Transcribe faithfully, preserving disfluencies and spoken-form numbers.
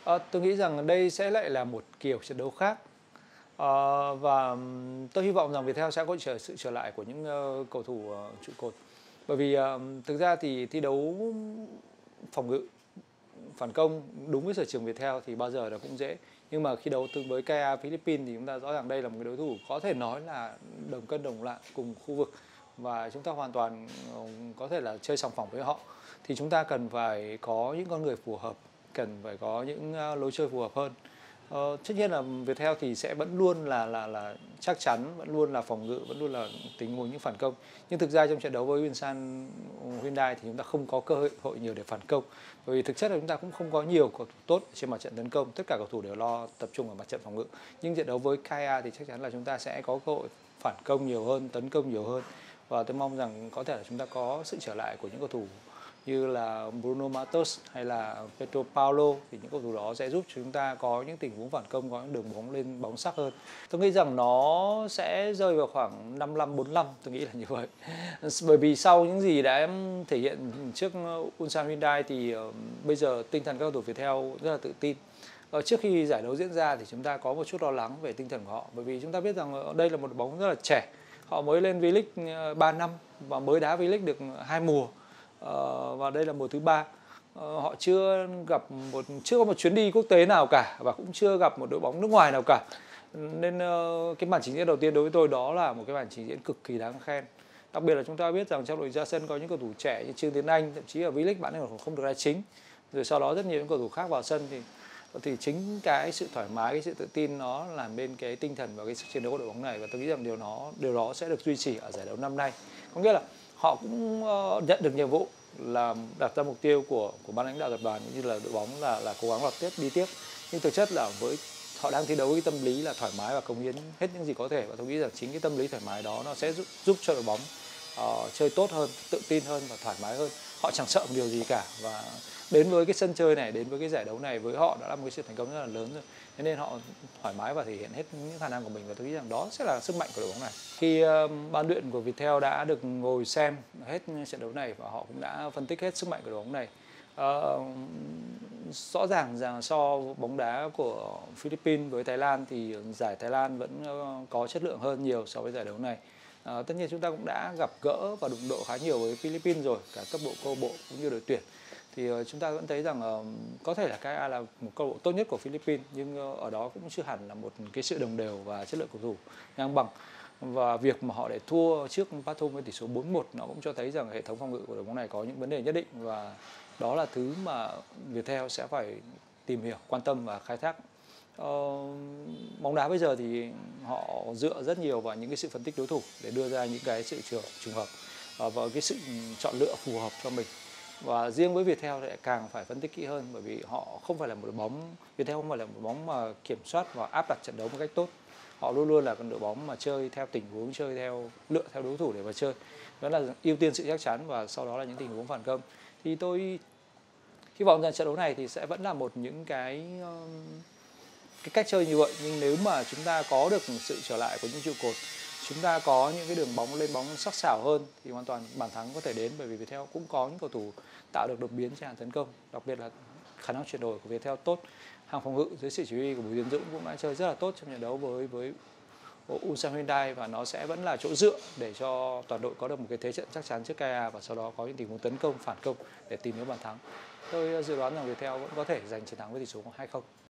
Ờ, tôi nghĩ rằng đây sẽ lại là một kiểu trận đấu khác. Ờ, và, ừm, tôi hy vọng rằng Viettel sẽ có trở sự trở lại của những, ơ, cầu thủ, ờ, trụ cột. Bởi vì, ờ, thực ra thì thi đấu phòng ngự, phản công đúng với sở trường Viettel thì bao giờ nó cũng dễ. Nhưng mà khi đấu với ca a Philippines thì chúng ta rõ ràng đây là một cái đối thủ có thể nói là đồng cân đồng lạng cùng khu vực và chúng ta hoàn toàn, ờ, có thể là chơi sòng phẳng với họ. Thì chúng ta cần phải có những con người phù hợp, cần phải có những, a, lối chơi phù hợp hơn. Ờ, tất nhiên là Viettel thì sẽ vẫn luôn là là là chắc chắn, vẫn luôn là phòng ngự, vẫn luôn là tình huống những phản công. Nhưng thực ra trong trận đấu với Ulsan Hyundai thì chúng ta không có cơ hội hội nhiều để phản công. Bởi vì thực chất là chúng ta cũng không có nhiều cầu thủ tốt trên mặt trận tấn công, tất cả cầu thủ đều lo tập trung ở mặt trận phòng ngự. Nhưng trận đấu với ca a thì chắc chắn là chúng ta sẽ có cơ hội phản công nhiều hơn, tấn công nhiều hơn. Và tôi mong rằng có thể là chúng ta có sự trở lại của những cầu thủ như là Bruno Matos hay là Pedro Paulo, thì những cầu thủ đó sẽ giúp chúng ta có những tình huống phản công, có những đường bóng lên bóng sắc hơn. Tôi nghĩ rằng nó sẽ rơi vào khoảng năm lăm bốn lăm, tôi nghĩ là như vậy. Bởi vì sau những gì đã thể hiện trước Ulsan Hyundai thì, ờ, bây giờ tinh thần các cầu thủ Viettel rất là tự tin. Ờ, trước khi giải đấu diễn ra thì chúng ta có một chút lo lắng về tinh thần của họ, bởi vì chúng ta biết rằng đây là một đội bóng rất là trẻ. Họ mới lên V-League ba năm và mới đá V-League được hai mùa. Ờ, và đây là mùa thứ ba. Ờ, họ chưa gặp một chưa có một chuyến đi quốc tế nào cả và cũng chưa gặp một đội bóng nước ngoài nào cả. Nên, ơ, cái màn trình diễn đầu tiên đối với tôi đó là một cái màn trình diễn cực kỳ đáng khen. Đặc biệt là chúng ta biết rằng trong đội ra sân có những cầu thủ trẻ như Trương Tiến Anh, thậm chí ở V-League bạn ấy còn không được đá chính. Rồi sau đó rất nhiều những cầu thủ khác vào sân thì thì chính cái sự thoải mái, cái sự tự tin nó làm nên cái tinh thần và cái sức chiến đấu của đội bóng này, và tôi nghĩ rằng điều nó điều đó sẽ được duy trì ở giải đấu năm nay. Có nghĩa là họ cũng, ơ, nhận được nhiệm vụ là đặt ra mục tiêu của của ban lãnh đạo tập đoàn cũng như là đội bóng là là cố gắng lọt tiếp, đi tiếp. Nhưng thực chất là với họ đang thi đấu với tâm lý là thoải mái và cống hiến hết những gì có thể, và tôi nghĩ rằng chính cái tâm lý thoải mái đó nó sẽ giúp giúp cho đội bóng, ờ, chơi tốt hơn, tự tin hơn và thoải mái hơn. Họ chẳng sợ một điều gì cả, và đến với cái sân chơi này, đến với cái giải đấu này với họ đã là một cái sự thành công rất là lớn rồi. Thế nên họ thoải mái và thể hiện hết những khả năng của mình, và tôi nghĩ rằng đó sẽ là sức mạnh của đội bóng này. Khi, ơ, ban luyện của Viettel đã được ngồi xem hết trận đấu này và họ cũng đã phân tích hết sức mạnh của đội bóng này. Ờ, rõ ràng rằng so bóng đá của Philippines với Thái Lan thì giải Thái Lan vẫn, ơ, có chất lượng hơn nhiều so với giải đấu này. Ờ, tất nhiên chúng ta cũng đã gặp gỡ và đụng độ khá nhiều với Philippines rồi, cả cấp bộ, câu bộ cũng như đội tuyển. Thì, ờ, chúng ta vẫn thấy rằng, ờ, có thể là ca a là một câu lạc bộ tốt nhất của Philippines, nhưng, ơ, ở đó cũng chưa hẳn là một cái sự đồng đều và chất lượng cầu thủ ngang bằng. Và việc mà họ để thua trước Pathum với tỷ số bốn một nó cũng cho thấy rằng hệ thống phòng ngự của đội bóng này có những vấn đề nhất định, và đó là thứ mà Viettel sẽ phải tìm hiểu, quan tâm và khai thác. Ờ, bóng đá bây giờ thì họ dựa rất nhiều vào những cái sự phân tích đối thủ để đưa ra những cái sự trường trùng hợp, ờ, và cái sự chọn lựa phù hợp cho mình. Và riêng với Viettel thì lại càng phải phân tích kỹ hơn, bởi vì họ không phải là một đội bóng Viettel không phải là một đội bóng mà kiểm soát và áp đặt trận đấu một cách tốt. Họ luôn luôn là một đội bóng mà chơi theo tình huống, chơi theo lựa theo đối thủ để mà chơi. Đó là ưu tiên sự chắc chắn và sau đó là những tình huống phản công. Thì tôi hy vọng rằng trận đấu này thì sẽ vẫn là một những cái, ơ, cái cách chơi như vậy, nhưng nếu mà chúng ta có được sự trở lại của những trụ cột, chúng ta có những cái đường bóng lên bóng sắc sảo hơn thì hoàn toàn bàn thắng có thể đến, bởi vì Viettel cũng có những cầu thủ tạo được đột biến trên hàng tấn công, đặc biệt là khả năng chuyển đổi của Viettel tốt. Hàng phòng ngự dưới sự chỉ huy của Bùi Tiến Dũng cũng đã chơi rất là tốt trong trận đấu với với Ulsan Hyundai, và nó sẽ vẫn là chỗ dựa để cho toàn đội có được một cái thế trận chắc chắn trước ca a và sau đó có những tình huống tấn công, phản công để tìm kiếm bàn thắng. Tôi dự đoán rằng Viettel vẫn có thể giành chiến thắng với tỷ số hai không.